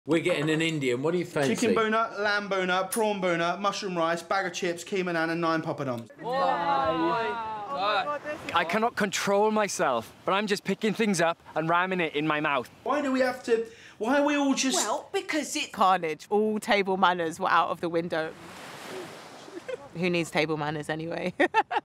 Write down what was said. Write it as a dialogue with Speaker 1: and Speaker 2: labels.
Speaker 1: We're getting an Indian. What do you fancy?
Speaker 2: Chicken bhuna, lamb bhuna, prawn bhuna, mushroom rice, bag of chips, keema naan, and 9 poppadoms.
Speaker 3: I cannot control myself, but I'm just picking things up and ramming it in my mouth.
Speaker 2: Why do we have to... Why are we all just...
Speaker 4: Well, because it's carnage. All table manners were out of the window. Who needs table manners anyway?